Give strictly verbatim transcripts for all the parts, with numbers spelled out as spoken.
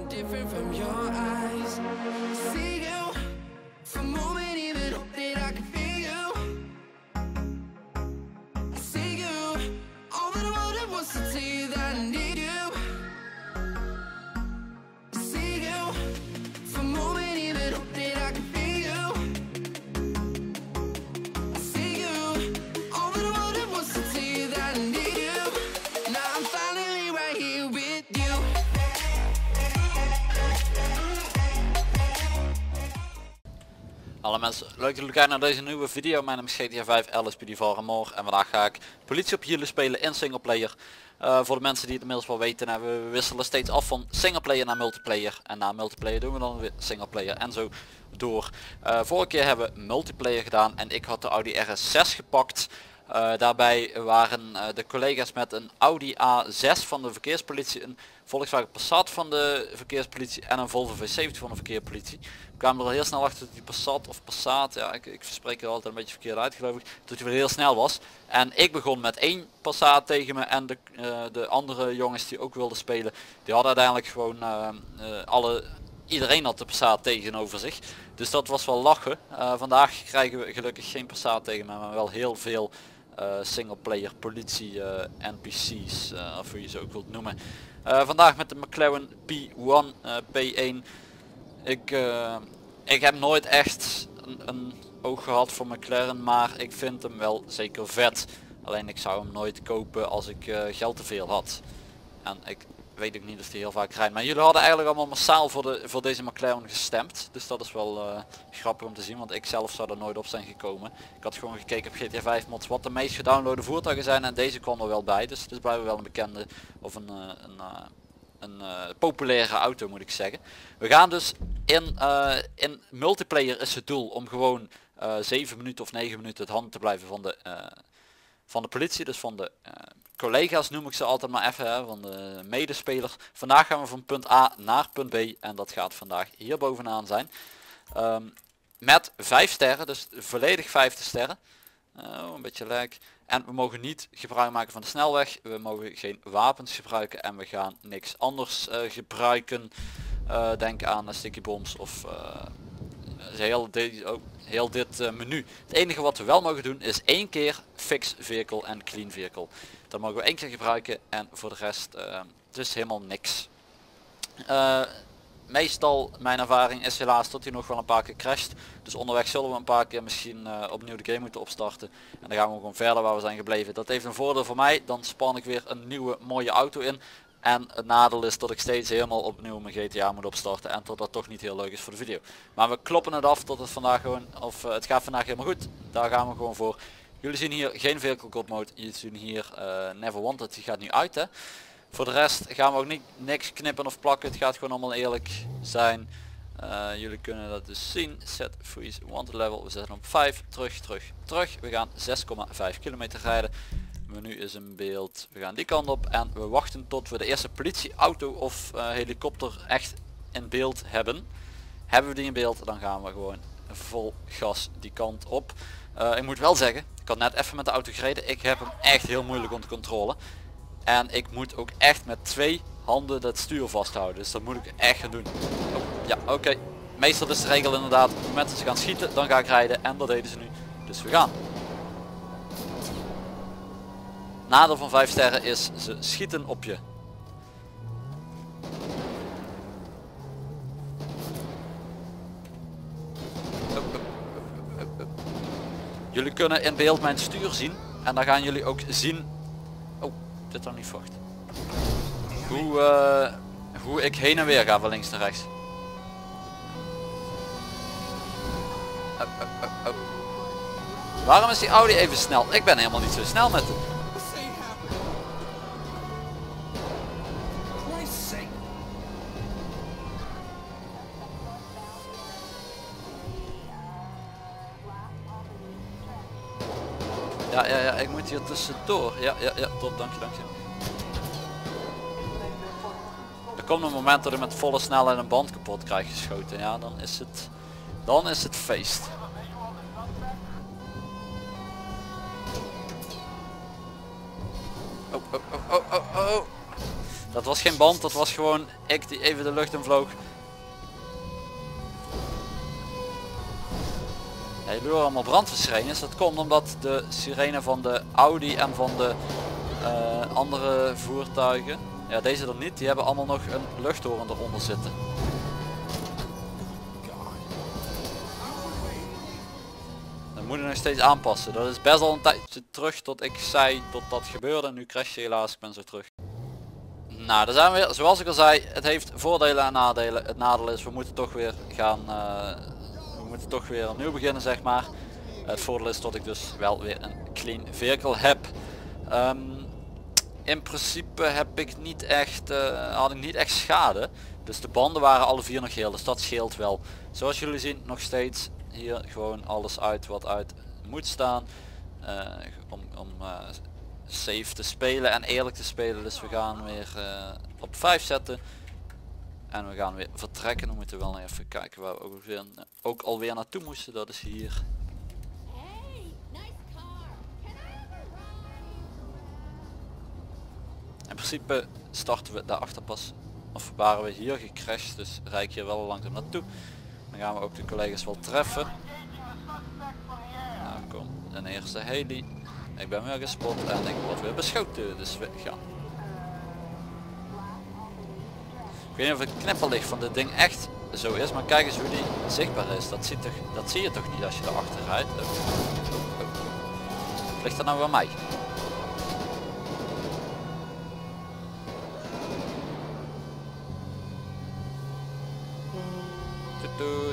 different from your eyes. See you for a moment, even hope that I can feel you. I see you, all that I wanted was to tell you that I need you. I see you for a moment, even hope that I can feel you. I see you, all that I wanted was to tell you that I need you. Now I'm finally right here with you. Hallo mensen, leuk dat jullie kijken naar deze nieuwe video. Mijn naam is G T A vijf, L S P D van Remor en vandaag ga ik politie op hielen spelen in singleplayer. Uh, voor de mensen die het inmiddels wel weten, nou, we wisselen steeds af van singleplayer naar multiplayer. En na multiplayer doen we dan weer singleplayer en zo door. Uh, vorige keer hebben we multiplayer gedaan en ik had de Audi R S zes gepakt. Uh, daarbij waren uh, de collega's met een Audi A zes van de verkeerspolitie, een Volkswagen Passat van de verkeerspolitie en een Volvo V zeventig van de verkeerspolitie. We kwamen er al heel snel achter dat die Passat of Passat, ja ik, ik spreek er altijd een beetje verkeerd uit geloof ik, dat hij weer heel snel was. En ik begon met één Passat tegen me en de, uh, de andere jongens die ook wilden spelen, die hadden uiteindelijk gewoon uh, uh, alle... Iedereen had de Passat tegenover zich. Dus dat was wel lachen. Uh, vandaag krijgen we gelukkig geen Passat tegen me, maar wel heel veel uh, singleplayer politie uh, N P C's, uh, of hoe je ze ook wilt noemen. Uh, vandaag met de McLaren P één, uh, P één. Ik, uh, ik heb nooit echt een, een oog gehad voor McLaren, maar ik vind hem wel zeker vet. Alleen ik zou hem nooit kopen als ik uh, geld te veel had. En ik weet ik niet of die heel vaak rijdt. Maar jullie hadden eigenlijk allemaal massaal voor, de, voor deze McLaren gestemd. Dus dat is wel uh, grappig om te zien. Want ik zelf zou er nooit op zijn gekomen. Ik had gewoon gekeken op G T A vijf mods wat de meest gedownloade voertuigen zijn. En deze kwam er wel bij. Dus het is blijkbaar wel een bekende of een, uh, een, uh, een uh, populaire auto moet ik zeggen. We gaan dus in, uh, in multiplayer is het doel om gewoon uh, zeven minuten of negen minuten het hand te blijven van de... Uh, van de politie, dus van de uh, collega's noem ik ze altijd maar even, hè, van de medespelers. Vandaag gaan we van punt A naar punt B en dat gaat vandaag hier bovenaan zijn. Um, met vijf sterren, dus volledig vijfde sterren. Uh, een beetje lijk. En we mogen niet gebruik maken van de snelweg, we mogen geen wapens gebruiken en we gaan niks anders uh, gebruiken. Uh, denk aan uh, sticky bombs of... Uh, Heel dit, oh, heel dit uh, menu. Het enige wat we wel mogen doen is één keer fix vehicle en clean vehicle. Dat mogen we één keer gebruiken en voor de rest uh, dus helemaal niks. Uh, meestal mijn ervaring is helaas dat hij nog wel een paar keer crasht. Dus onderweg zullen we een paar keer misschien uh, opnieuw de game moeten opstarten. En dan gaan we gewoon verder waar we zijn gebleven. Dat heeft een voordeel voor mij. Dan span ik weer een nieuwe mooie auto in. En het nadeel is dat ik steeds helemaal opnieuw mijn G T A moet opstarten en dat dat toch niet heel leuk is voor de video. Maar we kloppen het af tot het vandaag gewoon, of uh, het gaat vandaag helemaal goed. Daar gaan we gewoon voor. Jullie zien hier geen vehicle god mode. Jullie zien hier uh, never wanted, die gaat nu uit hè. Voor de rest gaan we ook niet niks knippen of plakken. Het gaat gewoon allemaal eerlijk zijn. Uh, jullie kunnen dat dus zien. Set freeze wanted level. We zetten op vijf. Terug, terug, terug. We gaan zes komma vijf kilometer rijden. Menu is in beeld, we gaan die kant op en we wachten tot we de eerste politieauto of uh, helikopter echt in beeld hebben. Hebben we die in beeld, dan gaan we gewoon vol gas die kant op. Uh, ik moet wel zeggen, ik had net even met de auto gereden, ik heb hem echt heel moeilijk onder controle. En ik moet ook echt met twee handen het stuur vasthouden, dus dat moet ik echt gaan doen. Oh, ja, oké. Okay. Meestal is de regel inderdaad, op het moment dat ze gaan schieten, dan ga ik rijden en dat deden ze nu. Dus we gaan. Nadeel van vijf sterren is ze schieten op je. Up, up, up, up, up. Jullie kunnen in beeld mijn stuur zien en dan gaan jullie ook zien. Oh, dit dan niet vocht. Hoe, uh, hoe ik heen en weer ga van links naar rechts. Up, up, up, up. Waarom is die Audi even snel? Ik ben helemaal niet zo snel met hem. Ja, ja, ja, ik moet hier tussendoor. Ja, ja, ja, top, dank je, dank je. Er komt een moment dat ik met volle snelheid een band kapot krijg geschoten. Ja, dan is het, dan is het feest. Oh, oh, oh, oh, oh, oh. Dat was geen band, dat was gewoon ik die even de lucht in vloog. Ja, jullie horen allemaal brandweersirenes. Dat komt omdat de sirene van de Audi en van de uh, andere voertuigen, ja deze er niet, die hebben allemaal nog een luchthoren eronder zitten. Dat moet je nog steeds aanpassen. Dat is best al een tijdje terug tot ik zei tot dat gebeurde. Nu crash je helaas, ik ben zo terug. Nou, daar zijn we weer. Zoals ik al zei, het heeft voordelen en nadelen. Het nadeel is, we moeten toch weer gaan, uh, we moeten toch weer opnieuw beginnen, zeg maar. Het voordeel is dat ik dus wel weer een clean vehicle heb. Um, in principe heb ik niet echt, uh, had ik niet echt schade. Dus de banden waren alle vier nog heel, dus dat scheelt wel. Zoals jullie zien, nog steeds hier gewoon alles uit wat uit moet staan. Uh, om om uh, safe te spelen en eerlijk te spelen. Dus we gaan weer uh, op vijf zetten. En we gaan weer vertrekken. We moeten wel even kijken waar we ook, weer, ook alweer naartoe moesten. Dat is hier. In principe starten we daarachter pas. Of waren we hier gecrashed. Dus rijd ik hier wel langzaam naartoe. Dan gaan we ook de collega's wel treffen. Nou kom, een eerste heli. Ik ben weer gespot en ik word weer beschoten. Dus we gaan. Ik weet niet of het knipperlicht van dit ding echt zo is. Maar kijk eens hoe die zichtbaar is. Dat, ziet toch, dat zie je toch niet als je erachter rijdt. Oh, oh, oh. Ligt dat nou bij mij? Doet.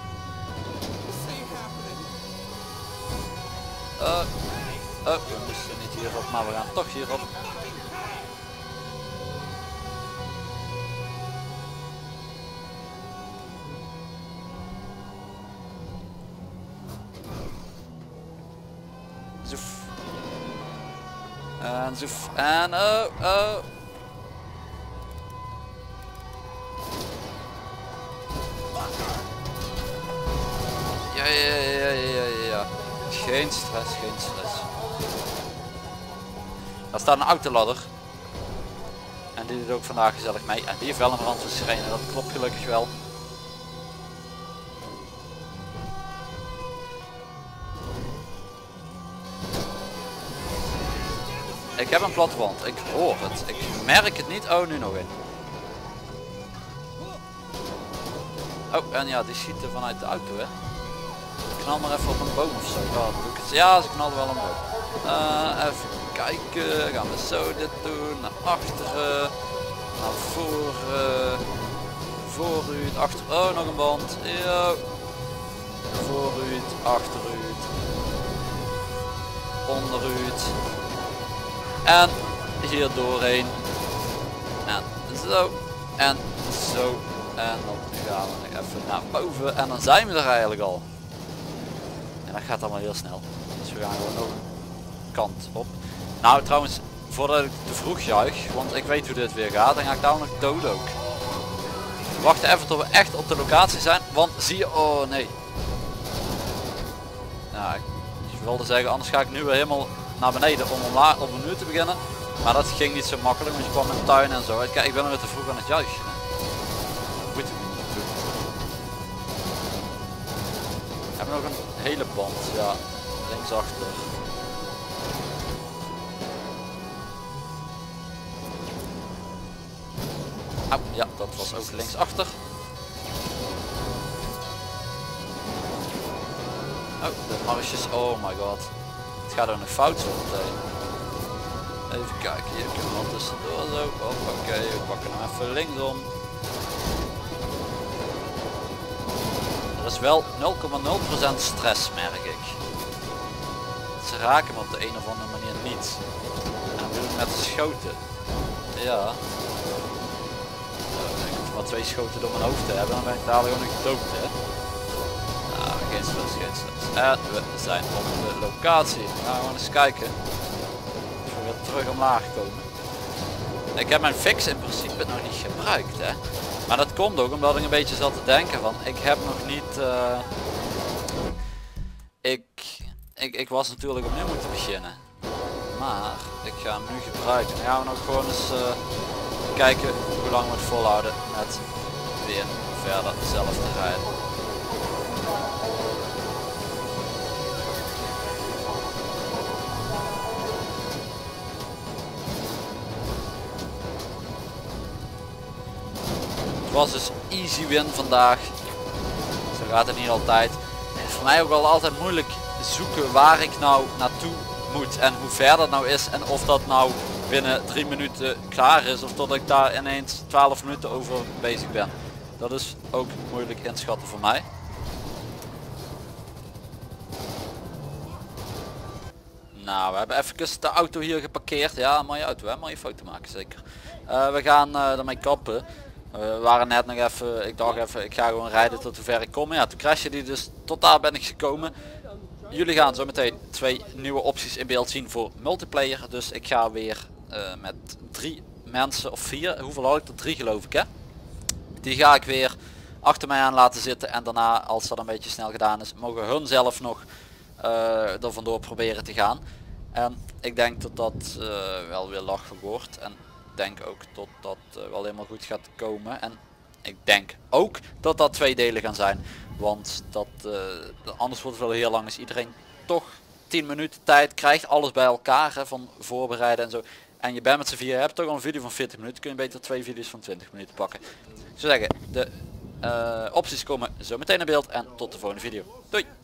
Uh, oh, we moesten niet hierop, maar we gaan toch hierop. Zoef. En zoef. En oh, oh. Ja, ja, ja, ja, ja, ja. Geen stress, geen stress. Daar staat een autoladder. En die doet ook vandaag gezellig mee. En die heeft wel een brandweersirene, dat klopt gelukkig wel. Ik heb een plattegrond, ik hoor het. Ik merk het niet. Oh, nu nog een. Oh, en ja, die schieten vanuit de auto, hè. Knal maar even op een boom of zo. Ja, doe ik het. Ja, ze knallen wel omhoog. Uh, even kijken. Gaan we zo dit doen. Naar achteren. Naar voren. Vooruit. Achter. Oh, nog een band. Ja. Vooruit. Achteruit. Onderuit. En hier doorheen. En zo. En zo. En dan gaan we nog even naar boven. En dan zijn we er eigenlijk al. En dat gaat allemaal heel snel. Dus we gaan gewoon nog een kant op. Nou trouwens, voordat ik te vroeg juich, want ik weet hoe dit weer gaat, dan ga ik daar nog dood ook. We wachten even tot we echt op de locatie zijn, want zie je, oh nee. Nou, ik wilde zeggen, anders ga ik nu weer helemaal naar beneden om omlaag op een uur te beginnen. Maar dat ging niet zo makkelijk, want je kwam in de tuin en zo. Kijk, ik ben er weer te vroeg aan het juichen. Hè. Dat moeten we niet doen. We hebben nog een hele band, ja, linksachter. Oh, ja, dat was ook linksachter. Oh, de marges, oh my god. Het gaat er nog fout zo meteen. Even kijken, hier kunnen we wel tussendoor zo. Oh, oké, we pakken hem even linksom. Er is wel nul komma nul procent stress, merk ik. Ze raken me op de een of andere manier niet. En dan doe ik met de schoten. Ja. Ik hoef maar twee schoten door mijn hoofd te hebben, dan ben ik dadelijk gewoon nog dood, hè. Nou, geen stress, geen stress. En we zijn op de locatie. We gaan gewoon eens kijken. Of we weer terug omlaag komen. Ik heb mijn fix in principe nog niet gebruikt, hè. Maar dat komt ook omdat ik een beetje zat te denken van, ik heb nog niet, uh, ik, ik, ik was natuurlijk opnieuw moeten beginnen. Maar ik ga hem nu gebruiken. Dan gaan we nog gewoon eens uh, Even kijken hoe lang we het volhouden met weer verder zelf te rijden. Het was dus easy win vandaag. Zo gaat het niet altijd. Het is voor mij ook wel altijd moeilijk zoeken waar ik nou naartoe moet en hoe ver dat nou is en of dat nou binnen drie minuten klaar is of dat ik daar ineens twaalf minuten over bezig ben. Dat is ook moeilijk inschatten voor mij. Nou, we hebben even de auto hier geparkeerd. Ja, een mooie auto, hè? Mooie foto maken zeker. Uh, we gaan uh, ermee kappen. Uh, we waren net nog even, ik dacht even, ik ga gewoon rijden tot hoe ver ik kom. Ja, toen crashte die, dus tot daar ben ik gekomen. Jullie gaan zo meteen twee nieuwe opties in beeld zien voor multiplayer. Dus ik ga weer uh, met drie mensen of vier, hoeveel had ik er? Drie geloof ik, hè? Die ga ik weer achter mij aan laten zitten en daarna, als dat een beetje snel gedaan is, mogen hun zelf nog uh, er vandoor proberen te gaan. En ik denk dat dat uh, wel weer lachen wordt en ik denk ook dat dat uh, wel helemaal goed gaat komen. En ik denk ook dat dat twee delen gaan zijn, want dat uh, anders wordt het wel heel lang als iedereen toch tien minuten tijd krijgt, alles bij elkaar, hè, van voorbereiden en zo. En je bent met z'n vier, je hebt toch al een video van veertig minuten, kun je beter twee video's van twintig minuten pakken. Ik zou zeggen, de uh, opties komen zo meteen in beeld en tot de volgende video. Doei!